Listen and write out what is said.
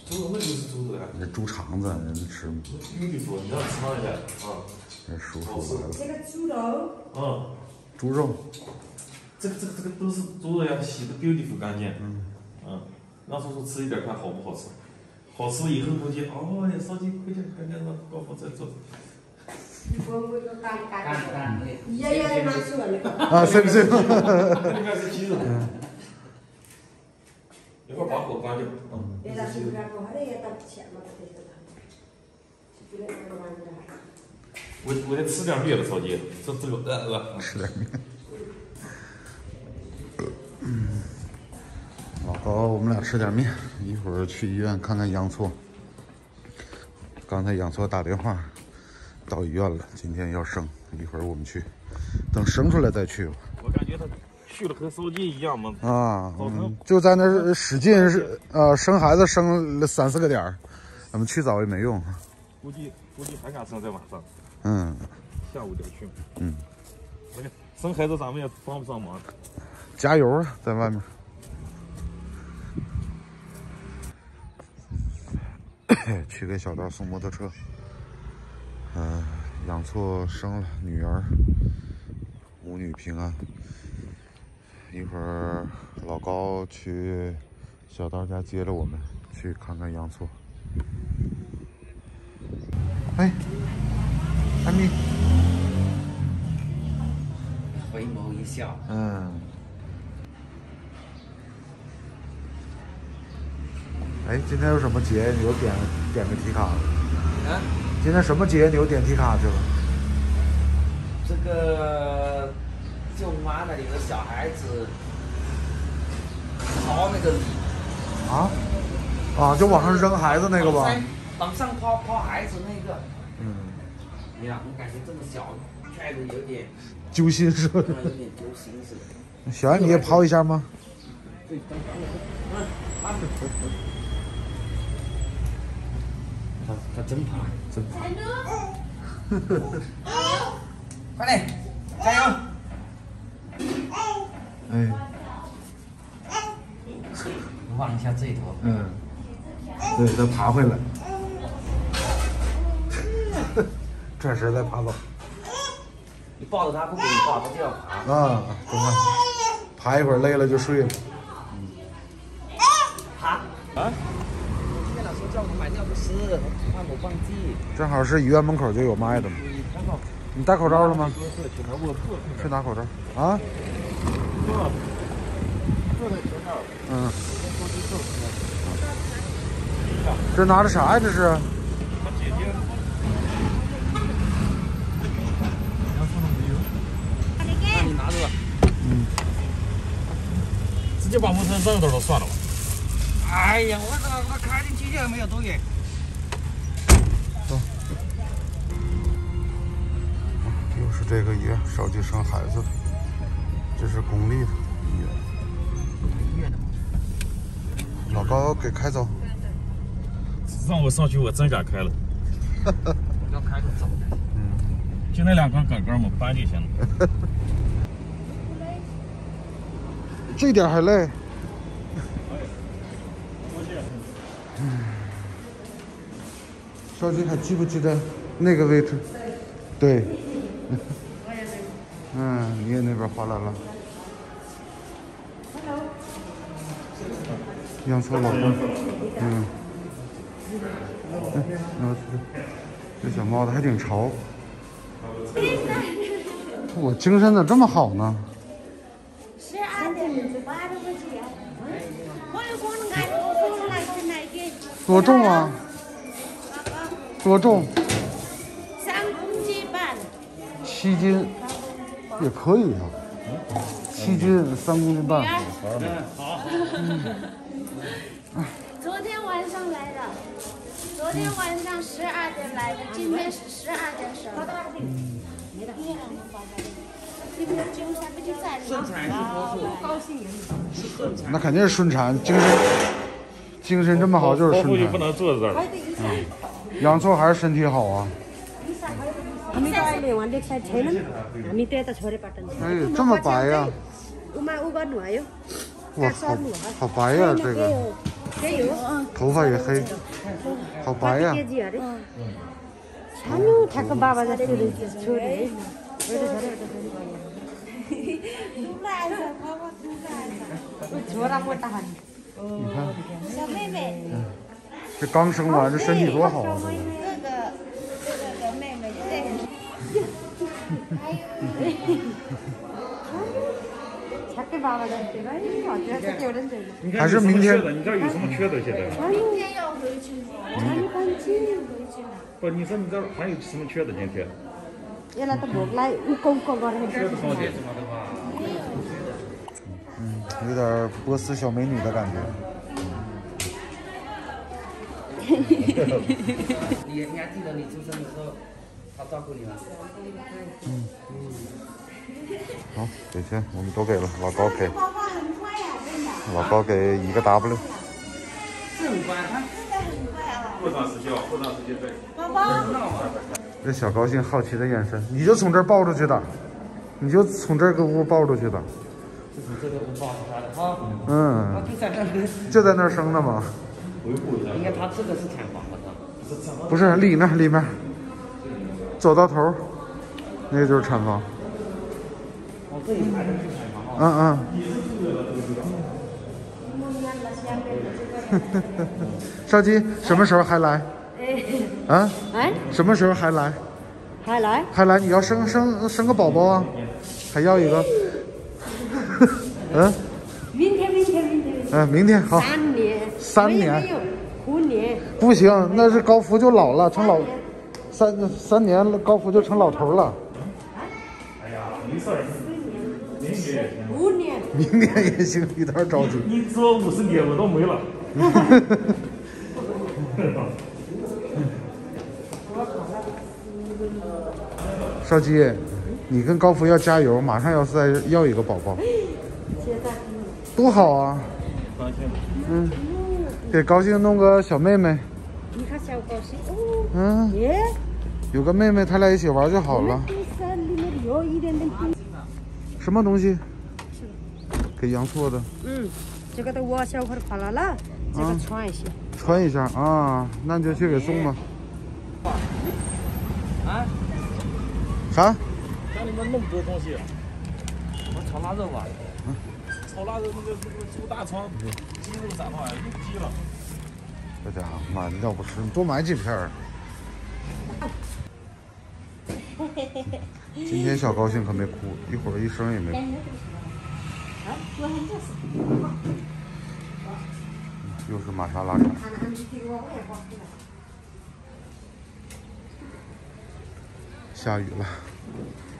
猪肉那就是猪肉呀。 这猪肠子人吃吗？ 有的做，你要尝一下啊。 这叔叔来了。 这个猪肉。 嗯。 猪肉。 这个都是猪肉要洗的 beautiful 干净。让叔叔吃一点看好不好吃。好吃了以后估计哦，你烧鸡快点让高峰再做。 啊，是不是？ 那里面是鸡肉。一会儿把火关掉。我得吃点面的烧鸡，这个吃点面。老高，我们俩吃点面，一会儿去医院看看杨错。刚才杨错打电话到医院了，今天要生，一会儿我们去，等生出来再去吧。 我感觉他去了和烧鸡一样嘛。 啊，就在那儿使劲生孩子生了3、4个点儿，咱们去早也没用。 估计还敢生在晚上。下午就去。那个生孩子咱们也帮不上忙。 加油啊，在外面。去给小道送摩托车。杨错生了女儿，母女平安。一会儿老高去小道家接着我们去看看杨错。哎，安妮， 回眸一笑。 哎，今天有什么节？你又点个题卡了？今天什么节？你又点题卡去了？ 这个舅妈那里的小孩子抛那个礼。 就往上扔孩子那个吧？ 往上抛孩子那个。你呀，我感觉这么小，揣着有点揪心似的。 有点揪心似的。 小爱，你也抛一下吗？ 对，他真爬，真爬！快点，加油！望一下这头。 对，他爬回来，转身再爬走。 你抱着他不给你抱，他就要爬。 懂了。爬一会儿累了就睡了。 爬。今天老师叫我买尿不湿，怕我忘记。 正好是医院门口就有卖的嘛。你戴口罩了吗？去拿口罩啊。这拿的啥呀？这是？ 那你拿着吧。 直接把摩托车扔都算了吧。 哎呀，我开进去就没有多远。 走。又是这个医院，烧鸡生孩子的，这是公立的医院。老高给开走。 让我上去，我真敢开了。 要开就走。 就那2根杆杆嘛，搬就行了。 这点还累。烧鸡还记不记得那个位置？对。你也那边滑栏了。杨错老公。这小帽子还挺潮。我精神咋这么好呢？多重啊？多重 ？3公斤半。 7斤，也可以啊。7斤3公斤半。 好。 昨天晚上来的，昨天晚上12点来的，今天是12点生的。 顺产是多数，高兴是顺产。 那肯定是顺产，精神这么好就是顺产。 就不能坐在这儿了。 杨错还是身体好啊。哎，这么白呀！哇，好白呀，这个。 头发也黑，好白呀、 아니요, 잠깐 봐봐, 나 저래. 저라고 딱 하니. 你看， 小妹妹， 这刚生完，这身体多好啊！ 这个妹妹对。 잠깐 봐봐, 나 제가 어디서 깨우는데. 还是明天？ 你这儿有什么缺的？现在？ 明天要回去吗？回去了。 不，你说你这儿还有什么缺的？今天？ 얘라도 먹라, 우꽁꽁 거려. 有点波斯小美女的感觉。 你还记得你出生的时候，他照顾你吗？ 好，给钱我们都给了，老高给，老高给1个 W。 是很乖，他过段时间吧，过段时间再。 宝宝， 这小高兴好奇的眼神，你就从这儿抱出去的，你就从这个屋抱出去的。 就是这个屋抱着他的哈， 嗯， 他就在那边。 就在那儿生的嘛。 维护一下。 应该他这个是产房吧？他不是里面，走到头，那个就是产房。 哦，这里还能去产房啊？ 少基什么时候还来？啊？ 哎， 什么时候还来？ 还来？ 还来？你要生个宝宝啊？还要一个？嗯？ 明天。 嗯，明天好。 3年。 没有 5年。 不行，那是高福就老了，成老3年了，高福就成老头了。 哎呀，没事儿，明年也行。 5年。 明年也行，有点着急。 你说50年我都没了。 少基，你跟高福要加油，马上再要一个宝宝，多好啊！嗯，给高兴弄个小妹妹。 你看小高兴哦。 嗯， 耶。 有个妹妹，他俩一起玩就好了。 山里面有一点点冰。 什么东西？给杨错的。 嗯，这个都我小伙发了了，这个穿一下。 穿一下啊，那你就去给送吧。 啊？ 啥？ 家里面那么多东西， 我炒腊肉吧。 炒腊肉那个猪大肠、鸡肉啥的玩意儿，用鸡了。 这家伙妈，你要不吃，你多买几片儿。今天小高兴可没哭，一会儿一声也没哭。又是玛莎拉茶。下雨了。